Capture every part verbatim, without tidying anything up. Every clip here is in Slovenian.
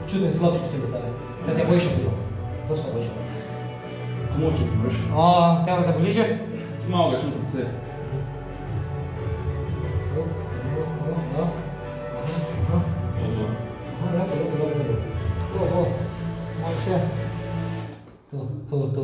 Čutim slabši si bo tebe. Da te je bojiš bilo. Dosta bojiš. Komu čutim, veš? A, tebe te boli že? Malo ga čutim se. To, to, to.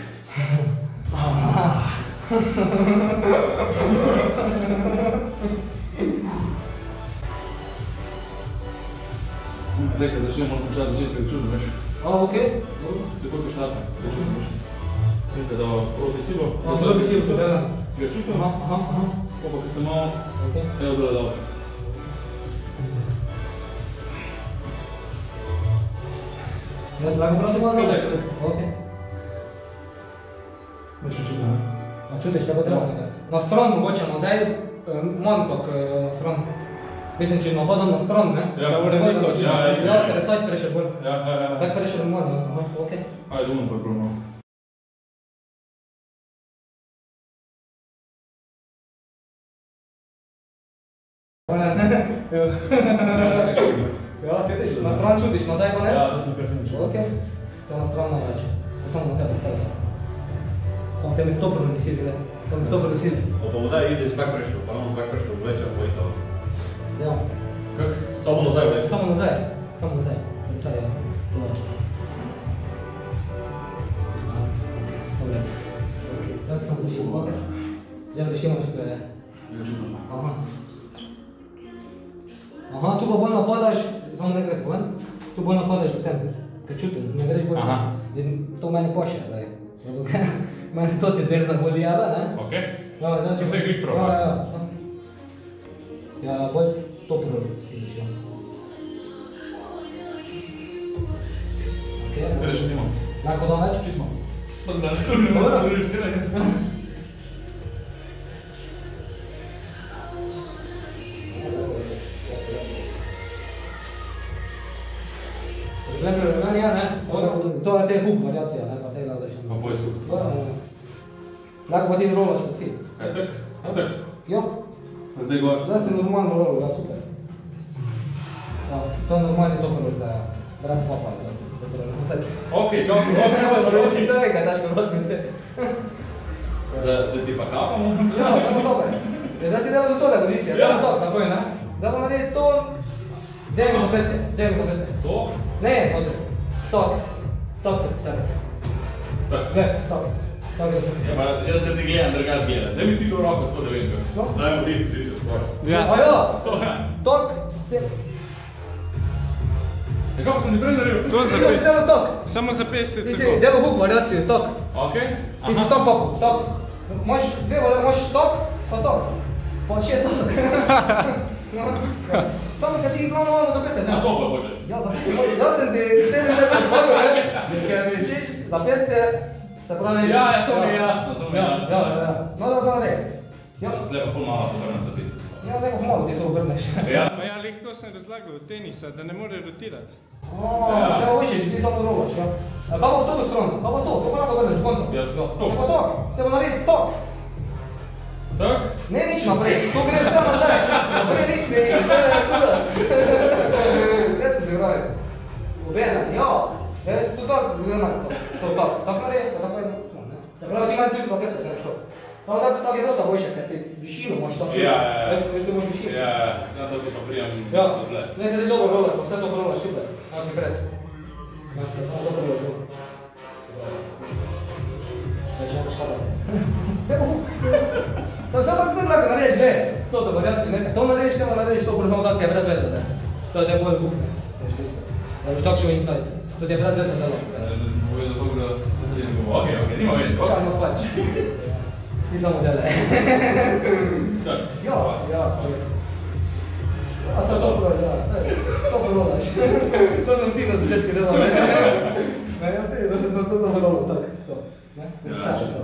Zdaj, kad začnemo početi začeti, kaj čutim, veš? A, okej. Tako kaj štarte, kaj čutim, veš? Vidite, da proti silo. Proti silo, to je. Kaj čutim? Aha, aha, aha. Pa pa, kaj se malo, Okej. evo zelo dobro. Jaz lahko proti malo? Kaj daj, Okej. Več ne čutim, ne? A čutiš, da bo treba nekaj? Na stran mogoče nazaj, manj kak na stran. Mislim, če napadam na stran, ne? Ja, moram biti točno. Ja, ker je side pressure bolj. Ja, ja, ja. Back pressure manj, ja. Aha, okej. Ajde, umem to je prav malo. Ja, čutiš, na stran čutiš, nazaj pa ne? Ja, to sem perfektno čutil. Okej. To je na stran največ. To samo na sebe, sebe. Samo te mi vtopilo ne sili, ne? To mi vtopilo sili. Pa voda ide iz back pressure, pa nam z back pressure vleče, pa je to. Ja. Kak? Samo nazaj vleče? Samo nazaj. Samo nazaj. Nazaj, ja. To je. Dobre. Okej. Zdaj se sam počil, okej. Zdaj da štimo, če je... Ja, čutim. Aha. Aha, tu pa bolj napadaš, samo nekaj povem, tu bolj napadaš za tem, kaj čutim, ne greš bolj Aha. in to meni pošlje, zdaj. Zato, ker meni to ti delna bolj jebe, ne? Okej. Ja, znači... Vse kvik prav, Ja, ne? ja, ja. Ja, bolj to prvo vidiš, ja. Okej, Gledaj, še nimam. lahko dam več? Čist malo. Pa zdaj, Dobro. Gledaj, meni je, ne? To je te hook variacija, ne? Pa tega odreš. Pa boj skupaj. Lahko pa ti rolaš kot si. Kaj tak? Kaj tak? Jo, Zdaj gor. zdaj sem normalno rolal, ja, super. Ja, to je normalni dober za brez popa. Okej, čau, okej, Ja, se naroči. če se nekaj daš kot rozmite. Za, da ti pa kapamo? Ja, samo dober. Zdaj si delal za tole pozicije, Ja. samo tok, takoj, ne? Zdaj pa naredi to... Zdaj mi za peste, zdaj mi za peste. To? Ne, odre. Tok. Tok, sebe. Tak. Ne, tok. Tok je to. Ja, pa jaz se ti gledam, drugač gledam. Daj mi ti to roko, tako da vem kako. No? Dajmo ti pozicijo sploh. Ja. A ja, To, ja. tok, se... Ja, kako sem ti prej naredil? To za Ti si pest. delal tok. Samo za pest je Ti si tako. delal hook variacijo, tok. Okej. Ti si tok popu, tok. Imaš dve vole, imaš tok, pa tok. Pa še tok. No, samo kad ti glavno ono zapeste, Ja, to pa hočeš. Ja, zapeste, jaz sem ti celim lepo zvagal, ne? Ker mi češ, zapeste, se pravi... Ja, ja, to mi je jasno, to mi je Ja, jasno. ja, ja. No, da, da, ne. Ja, Zdaj pa ful malo povrnem za tisto. ja, nekako malo ti to obrneš. Ja. Pa ja, lih to sem razlagal od tenisa, da ne more rotirati. O, ja, hočeš, ti samo rolaš, ja. A kaj pa v to stran? Kaj pa to? To pa lahko obrneš do konca. Ja, tok. Ne pa tok, te pa naredi tok. Tak? Ne, nič naprej, to gre vse nazaj. Naprej nič ne, to je kulac. Ne sem ti pravi. Obena, ja. E, to tak, ne, to, to tak, tak naredi, pa tako je, no, ne. Se pravi, ti manj tudi dva pesta, znaš to. Samo tak, tak je dosta boljše, ker si višino imaš tako. Ja, ja, ja. Veš, veš, da imaš višino. Ja, ja, znam to ti pa prijam Ja, do zle. ne se ti dobro rolaš, pa vse to rolaš, super. Tako si pred. Ja, da samo dobro rolaš. Veš, ne šta da. Ne pa huk. Tako sad tako tako narediš, ne, to da variaciju nekaj, to narediš, nema narediš, to bolj samo tako je brez veze, ne. To je te bolj huk, ne. Veš, ti isto. Da boš tako šel inside. To ti je brez veze delo. Zdaj sem povedal tako, da se ti ne govo. Okej, okej, nima veze, Ja, okej. no pač. Ti samo delaj. Tak. Ja, ja. A to je dobro, ja. To prolaš. To sem vsi na začetku delal, ne. Ne, jaz te, to to to dobro, tak, to. Ne? Sače to.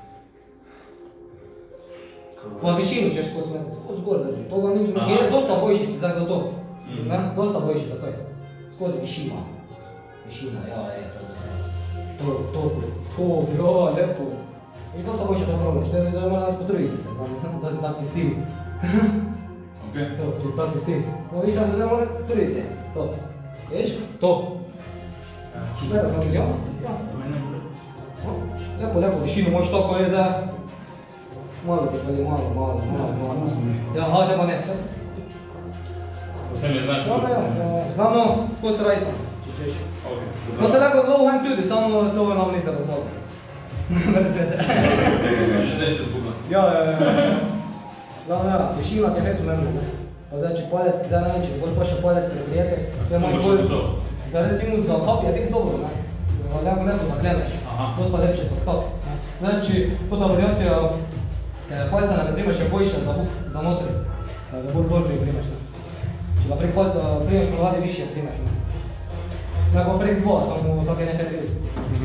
Pa višino češ skozi mene, skozi gor drži. To ga ni, je dosta boljši si zdaj do to. Ne? Dosta boljši takoj. Skozi višina. Višina, ja, je, to, to, to, to, ja, lepo. I dosta boljše to prolaš, to je zdaj mora nas potruditi se, da, da taki stil. Okej. To, če taki stil. No viš, ja se zdaj mora truditi, to. Vidiš? To. Gleda sam izjavno? Ja. Lijepo, lijepo, višinu možeš tako je da... Malo te pali, malo, malo, malo, malo. Ja, ajde pa ne. Vse mi znači Dobro, ja. Glavno, skod se radi sam. Čiš reći. Ok. Pa se lako low hand tudi, samo to nam nite razloga. Bez veze. Zdaj se zbugla. Ja, ja, ja. Glavno, ja, višina ti je već umemno, ne. Pa zdaj, če palec, zdaj najveći, bolj pa še palec prebrijete, to je možeš bolj... Zdaj recimo za kap je fiks dobro, ne. Lepo, lepo zakleneš. Dosta lepše kot kap. Znači, to ta variacija, ker palca ne priprimaš je boljša za buk, za notri. Da bolj bolj priprimaš, ne. Če ga prek palca primaš, ponovadi više primaš, ne. Ne pa prek dva, samo tako je nekaj videti.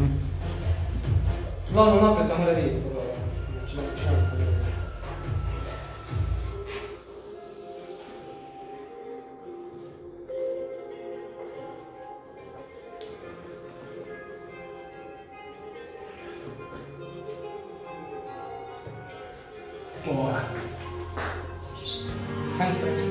Glavno napred se mora vidjeti. Če ne počnemo se vidjeti. Handstand.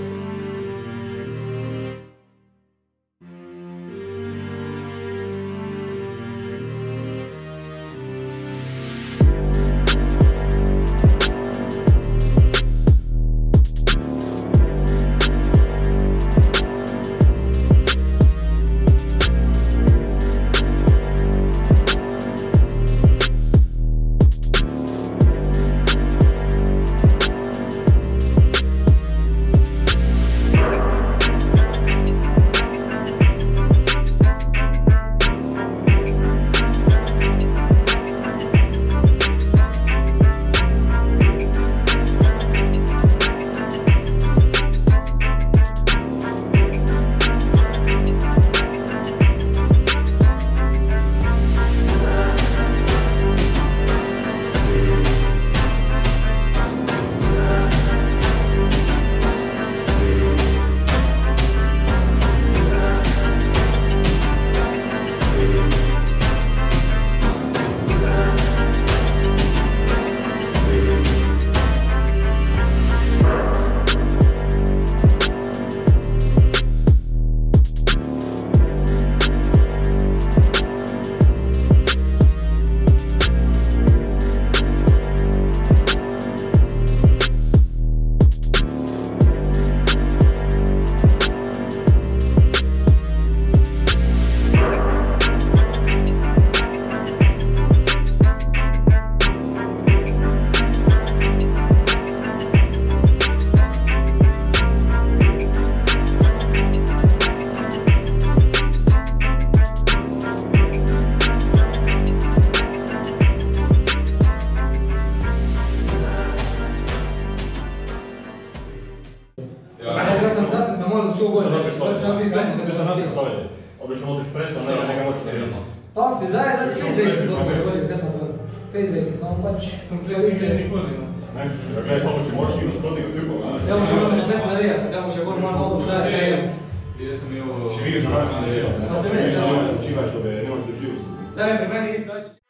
Tako si, zdaj, zdaj si Facebook si dobro govoril, kaj pa to? Facebook, samo pač... Kompleksinke nikoli, no. Ne, gledaj, samo če moraš ti nasprotnik utripov, ne? Ja, bo še bolj napet narediti, ja bo še bolj malo zdaj se je. Jaz sem imel... Še vidiš, da naš ne želel, ne? Pa se ne, Ne ja. moraš učivaš, da ne moraš doživljati. Zdaj je pri meni isto, več.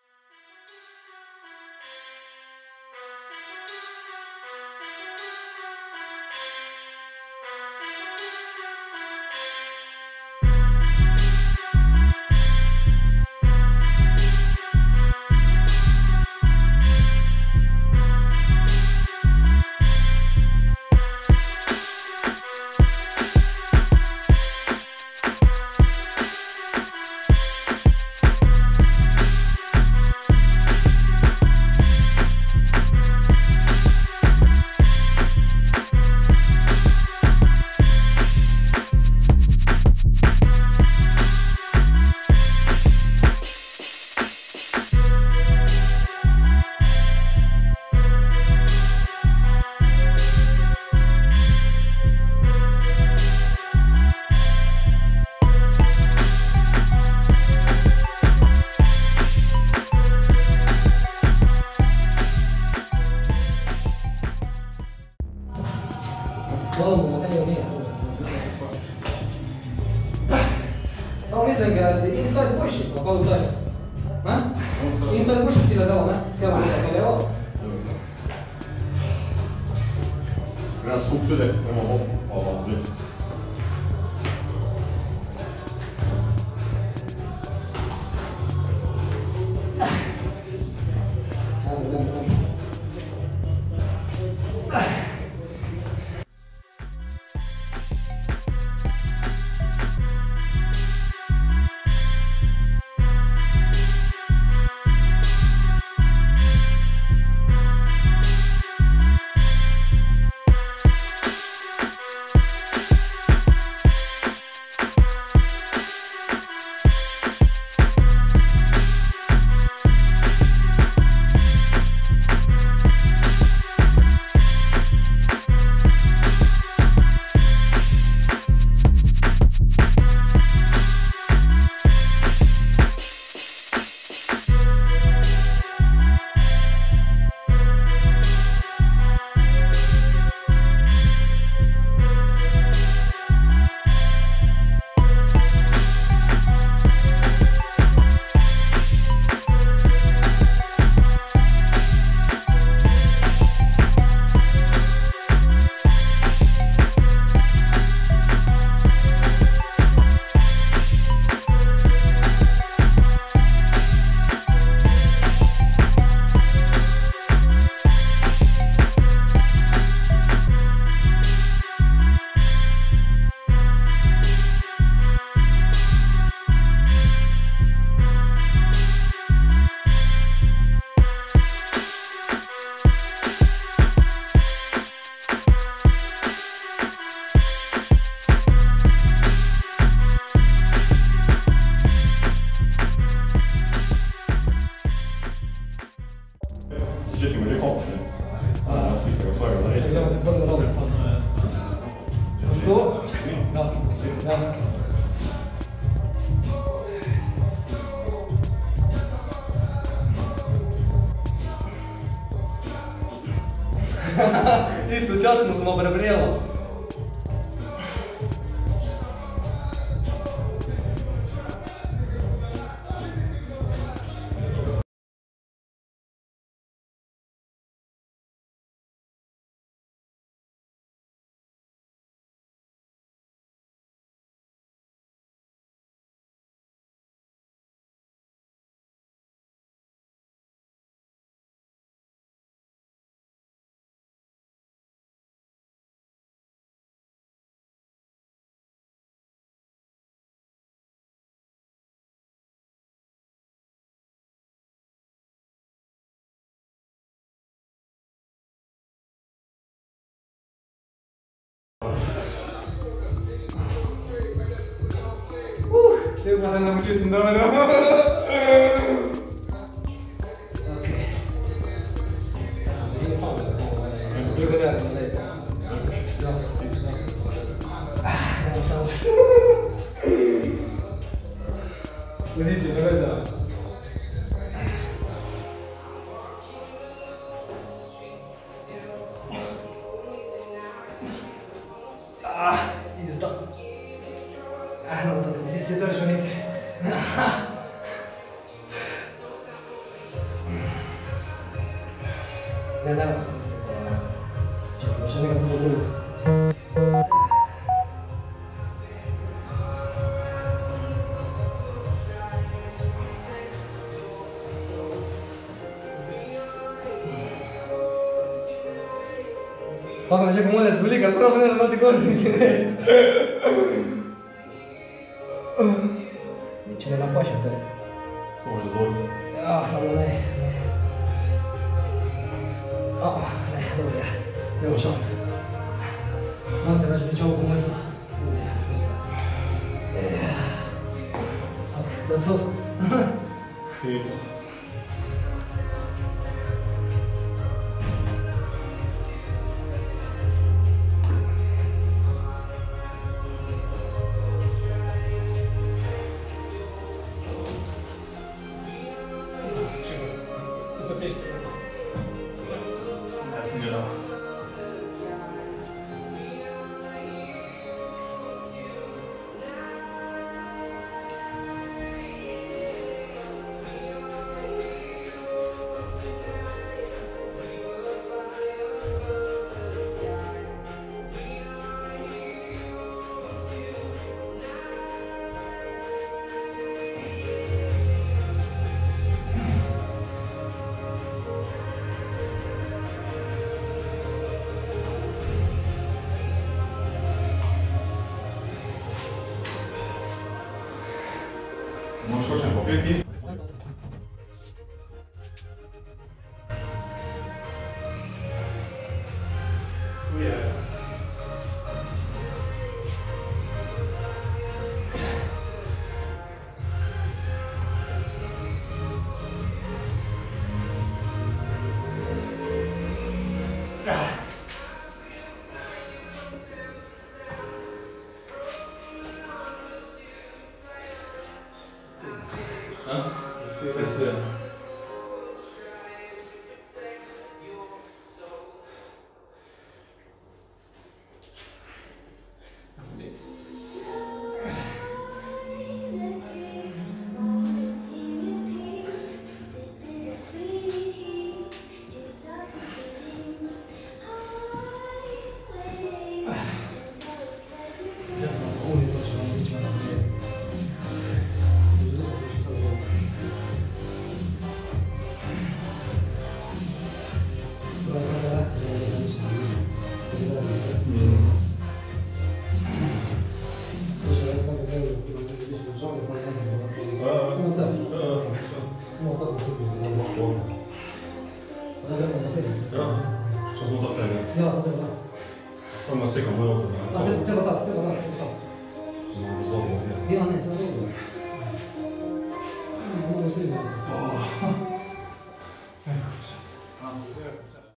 Samo mislim da si inside boljši, kako outside. Inside boljši si da dao, ne? Kaj vam je, kaj je ovo? Gremo skup tudi, gremo hop, pa vam gledati. Ajde, ajde, ajde. Sjećamo gdje komš, ne? A, nas isto ga svega da reći. To? Da. Da. Isto časno smo prebrijelo. Chyba se nauczyłem tym numerem. Okej. Nie sądzę. Drugi raz. No. Nie mam szans. Pozycję, to będę. Ah, i stop. Ah, no to pozycję też nie. Nie, nie. Czekaj, muszę nie powiedzieć. Poco c'è come le spulica, però non lo ti corri. Ce la puoi scegliere? Come se vuoi. Ah, stanno lei. Ah, lei, dove è? Devo chance. Non se la facciamo come sta. Ok, dato. Finito. Baby. Persze. Și-ați mutat teren. Da, da, da. Am mă secă, mă rog. Da, te- te-ai lăsat, te-ai lăsat, te-ai lăsat.